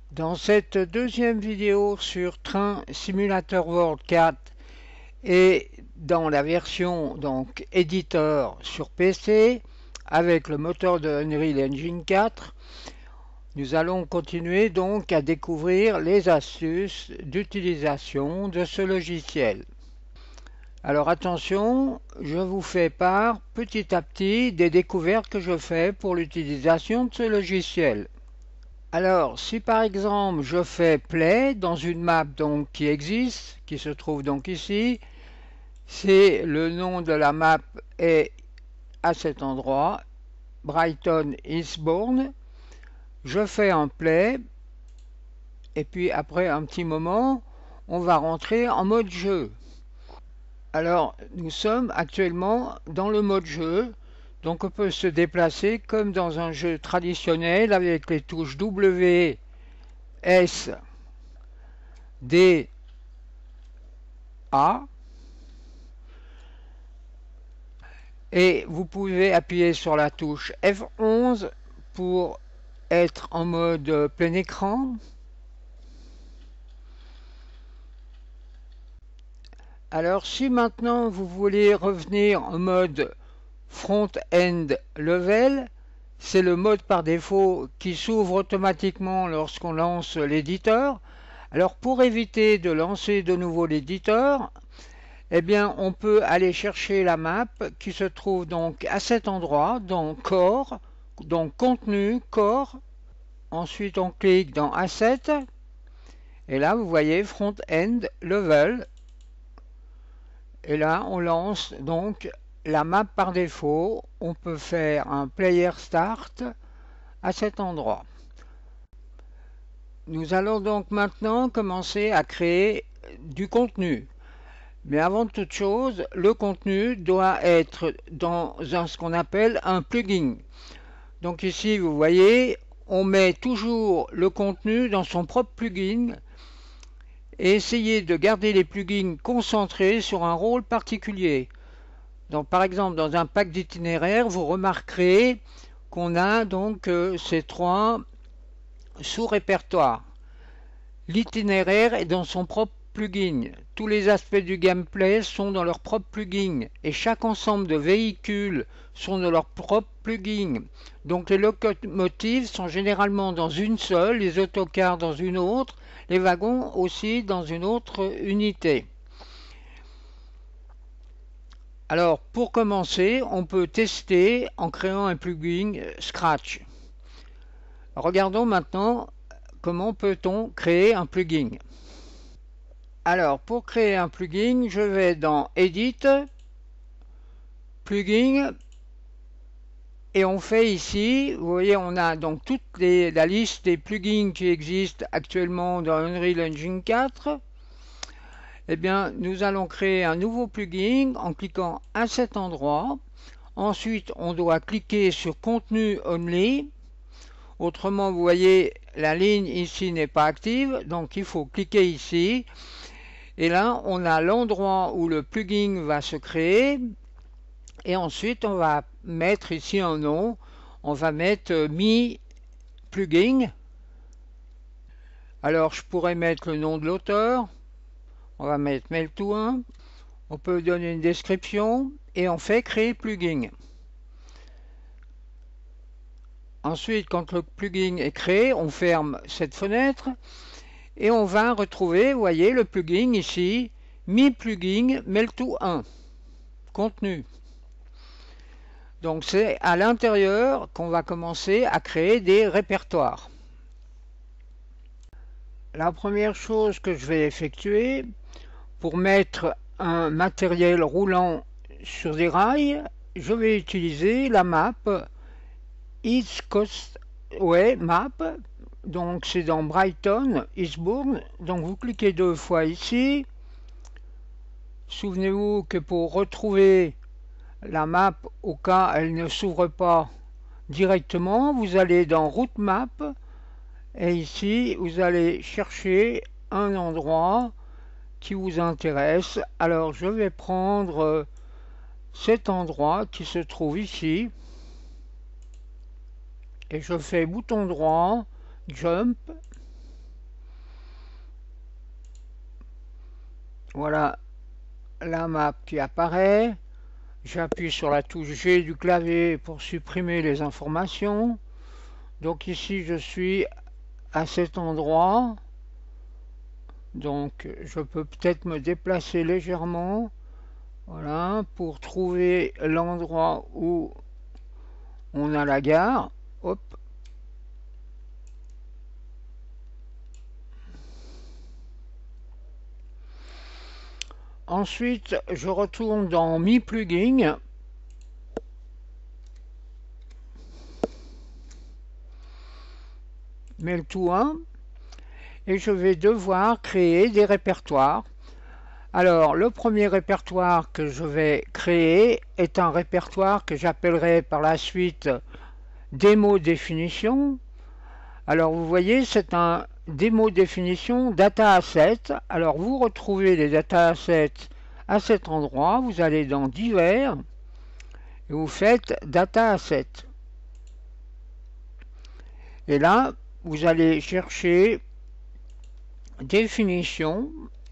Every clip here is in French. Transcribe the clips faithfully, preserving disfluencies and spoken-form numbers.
Dans cette deuxième vidéo sur Train Simulator World quatre et dans la version donc éditeur sur P C avec le moteur de Unreal Engine quatre, nous allons continuer donc à découvrir les astuces d'utilisation de ce logiciel. Alors attention, je vous fais part petit à petit des découvertes que je fais pour l'utilisation de ce logiciel. Alors, si par exemple je fais play dans une map donc qui existe, qui se trouve donc ici, c'est le nom de la map est à cet endroit, Brighton Eastbourne. Je fais un play et puis après un petit moment, on va rentrer en mode jeu. Alors, nous sommes actuellement dans le mode jeu. Donc on peut se déplacer comme dans un jeu traditionnel avec les touches W, S, D, A. Et vous pouvez appuyer sur la touche F onze pour être en mode plein écran. Alors si maintenant vous voulez revenir en mode front-end level, c'est le mode par défaut qui s'ouvre automatiquement lorsqu'on lance l'éditeur. Alors pour éviter de lancer de nouveau l'éditeur, eh bien on peut aller chercher la map qui se trouve donc à cet endroit dans Core, donc contenu, Core. Ensuite on clique dans Asset et là vous voyez front-end level. Et là on lance donc la map par défaut. On peut faire un player start à cet endroit. Nous allons donc maintenant commencer à créer du contenu. Mais avant toute chose, le contenu doit être dans un, ce qu'on appelle un plugin. Donc ici, vous voyez, on met toujours le contenu dans son propre plugin et essayez de garder les plugins concentrés sur un rôle particulier. Donc par exemple, dans un pack d'itinéraire, vous remarquerez qu'on a donc euh, ces trois sous-répertoires. L'itinéraire est dans son propre plugin. Tous les aspects du gameplay sont dans leur propre plugin et chaque ensemble de véhicules sont dans leur propre plugin. Donc les locomotives sont généralement dans une seule, les autocars dans une autre, les wagons aussi dans une autre unité. Alors pour commencer, on peut tester en créant un plugin Scratch. Regardons maintenant comment peut-on créer un plugin. Alors, pour créer un plugin, je vais dans Edit, Plugin, et on fait ici, vous voyez, on a donc toute les, la liste des plugins qui existent actuellement dans Unreal Engine quatre. Eh bien, nous allons créer un nouveau plugin en cliquant à cet endroit. Ensuite, on doit cliquer sur Contenu Only. Autrement, vous voyez, la ligne ici n'est pas active, donc il faut cliquer ici. Et là, on a l'endroit où le plugin va se créer. Et ensuite, on va mettre ici un nom. On va mettre Mi Plugin. Alors, je pourrais mettre le nom de l'auteur. On va mettre Meltouin. On peut donner une description. Et on fait créer plugin. Ensuite, quand le plugin est créé, on ferme cette fenêtre. Et on va retrouver, vous voyez, le plugin ici, Mi Plugin Meltouin, contenu. Donc c'est à l'intérieur qu'on va commencer à créer des répertoires. La première chose que je vais effectuer, pour mettre un matériel roulant sur des rails, je vais utiliser la map East Coast Way Map. Donc c'est dans Brighton, Eastbourne. Donc vous cliquez deux fois ici. Souvenez-vous que pour retrouver la map au cas elle ne s'ouvre pas directement, vous allez dans Route Map et ici vous allez chercher un endroit qui vous intéresse. Alors je vais prendre cet endroit qui se trouve ici et je fais bouton droit, Jump, Voilà la map qui apparaît. J'appuie sur la touche G du clavier pour supprimer les informations. Donc ici je suis à cet endroit. Donc je peux peut-être me déplacer légèrement. Voilà, pour trouver l'endroit où on a la gare. Hop. Ensuite, je retourne dans Mi Plugin. Mets le tout un. Et je vais devoir créer des répertoires. Alors, le premier répertoire que je vais créer est un répertoire que j'appellerai par la suite démo définition. Alors, vous voyez, c'est un démo définition data asset. Alors, vous retrouvez les data assets à cet endroit. Vous allez dans divers et vous faites data asset. Et là, vous allez chercher définition.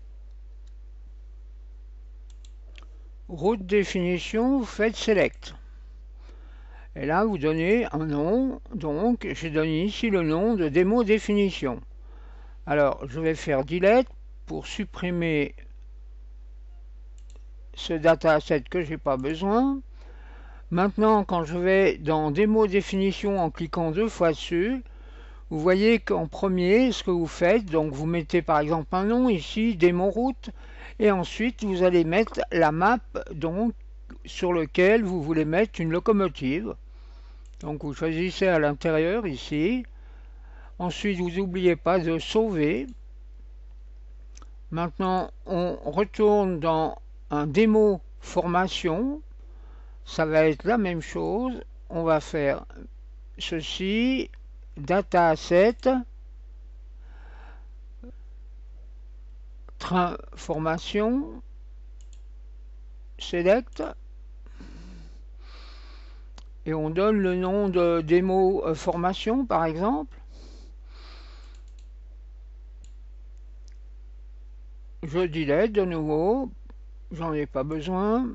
Route définition, vous faites select. Et là, vous donnez un nom. Donc, j'ai donné ici le nom de démo définition. Alors, je vais faire delete pour supprimer ce dataset que j'ai pas besoin. Maintenant, quand je vais dans démo définition en cliquant deux fois dessus, vous voyez qu'en premier, ce que vous faites, donc vous mettez par exemple un nom ici, démo route, et ensuite vous allez mettre la map donc sur lequel vous voulez mettre une locomotive. Donc vous choisissez à l'intérieur ici. Ensuite, vous n'oubliez pas de sauver. Maintenant, on retourne dans un démo formation. Ça va être la même chose. On va faire ceci. Data asset. Train formation. Select. Et on donne le nom de démo formation par exemple. Je delete de nouveau, j'en ai pas besoin.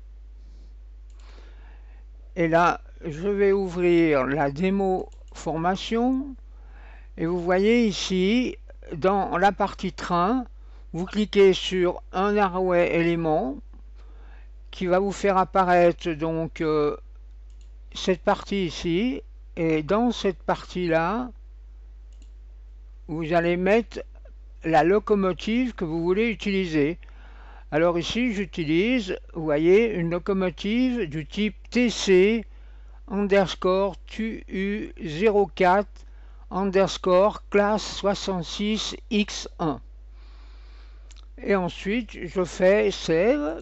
Et là, je vais ouvrir la démo formation. Et vous voyez ici, dans la partie train, vous cliquez sur un arrowway élément qui va vous faire apparaître donc euh, cette partie ici. Et dans cette partie-là, vous allez mettre la locomotive que vous voulez utiliser. Alors ici j'utilise, vous voyez, une locomotive du type T C underscore T U zéro quatre underscore classe soixante-six X un. Et ensuite je fais save.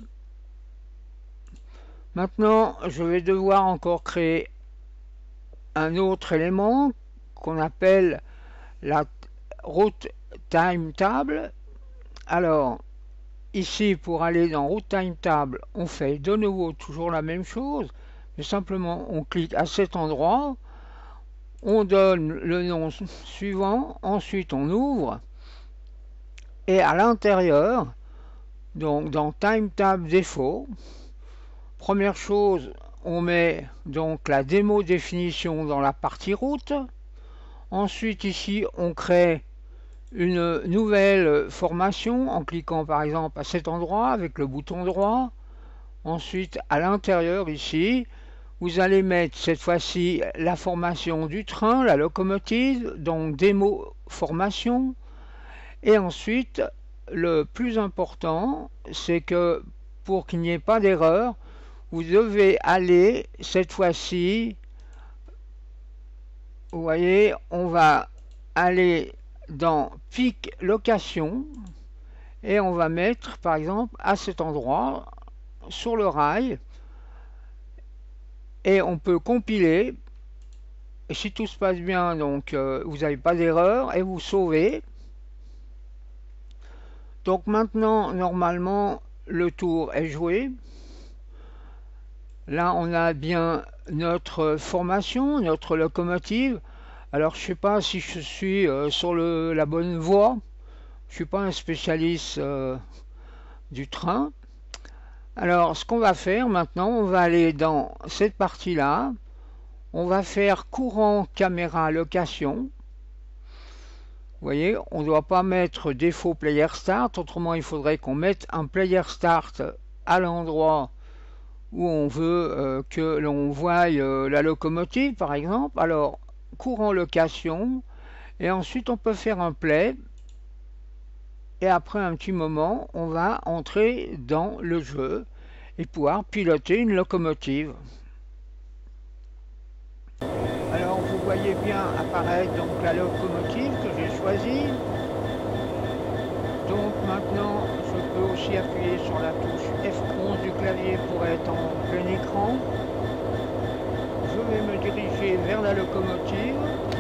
Maintenant je vais devoir encore créer un autre élément qu'on appelle la route time table. Alors ici pour aller dans route time table, on fait de nouveau toujours la même chose, mais simplement on clique à cet endroit, on donne le nom suivant, ensuite on ouvre et à l'intérieur, donc dans time table défaut, première chose, on met donc la démo définition dans la partie route. Ensuite ici on crée une nouvelle formation en cliquant par exemple à cet endroit avec le bouton droit. Ensuite à l'intérieur ici vous allez mettre cette fois-ci la formation du train, la locomotive, donc démo formation. Et ensuite le plus important, c'est que pour qu'il n'y ait pas d'erreur, vous devez aller cette fois-ci, vous voyez, on va aller dans pic location et on va mettre par exemple à cet endroit sur le rail et on peut compiler et si tout se passe bien, donc euh, vous n'avez pas d'erreur et vous sauvez. Donc maintenant normalement le tour est joué. Là on a bien notre formation, notre locomotive. Alors je sais pas si je suis euh, sur le, la bonne voie. Je suis pas un spécialiste euh, du train. Alors, ce qu'on va faire maintenant, on va aller dans cette partie-là. On va faire courant caméra location. Vous voyez, on ne doit pas mettre défaut player start, autrement il faudrait qu'on mette un player start à l'endroit où on veut euh, que l'on voie euh, la locomotive par exemple. Alors, courant location, et ensuite on peut faire un play, et après un petit moment, on va entrer dans le jeu et pouvoir piloter une locomotive. Alors vous voyez bien apparaître donc la locomotive que j'ai choisie. Donc maintenant je peux aussi appuyer sur la touche F onze du clavier pour être en plein écran. Je vais me diriger vers la locomotive.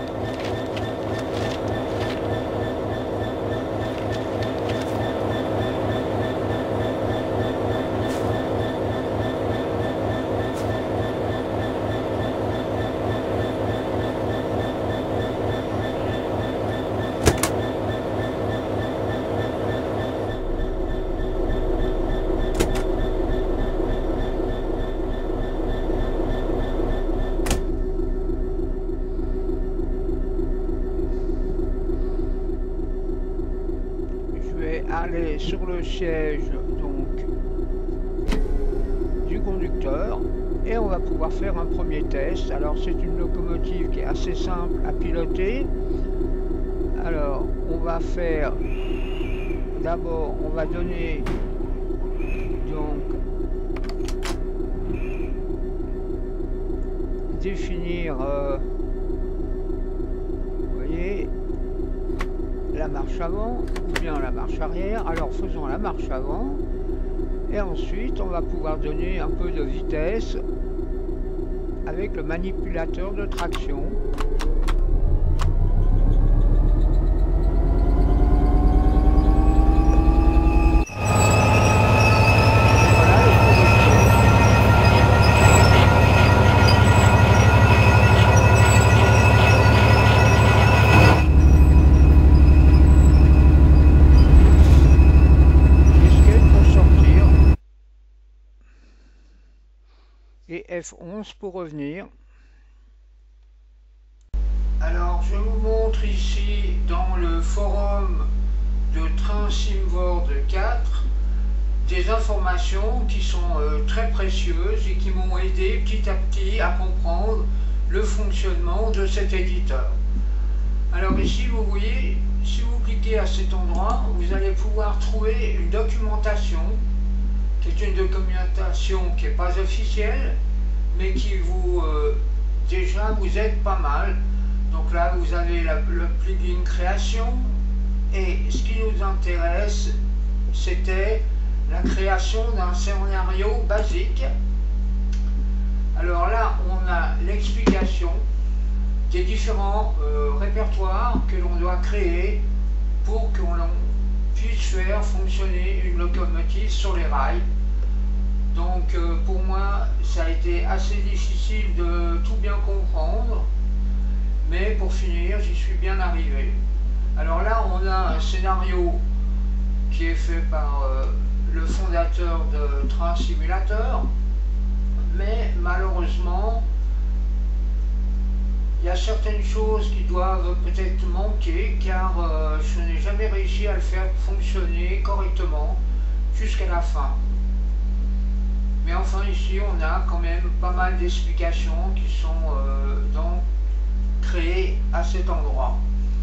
Aller sur le siège donc du conducteur et on va pouvoir faire un premier test. Alors c'est une locomotive qui est assez simple à piloter. Alors on va faire d'abord, on va donner donc définir euh, vous voyez la marche avant ou bien la marche arrière. Alors faisons la marche avant et ensuite on va pouvoir donner un peu de vitesse avec le manipulateur de traction. Et F onze pour revenir. Alors je vous montre ici dans le forum de Train SimWorld quatre des informations qui sont euh, très précieuses et qui m'ont aidé petit à petit à comprendre le fonctionnement de cet éditeur. Alors ici vous voyez, si vous cliquez à cet endroit, vous allez pouvoir trouver une documentation qui est une documentation qui n'est pas officielle, mais qui vous, euh, déjà, vous aide pas mal. Donc là, vous avez la, le plugin création, et ce qui nous intéresse, c'était la création d'un scénario basique. Alors là, on a l'explication des différents euh, répertoires que l'on doit créer pour que l'on puisse faire fonctionner une locomotive sur les rails. Donc euh, pour moi, ça a été assez difficile de tout bien comprendre, mais pour finir, j'y suis bien arrivé. Alors là, on a un scénario qui est fait par euh, le fondateur de Train Simulateur, mais malheureusement, il y a certaines choses qui doivent peut-être manquer, car euh, je n'ai jamais réussi à le faire fonctionner correctement jusqu'à la fin. Mais enfin ici on a quand même pas mal d'explications qui sont euh, donc créées à cet endroit.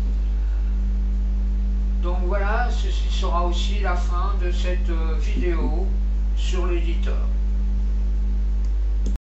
Donc voilà, ceci sera aussi la fin de cette euh, vidéo sur l'éditeur.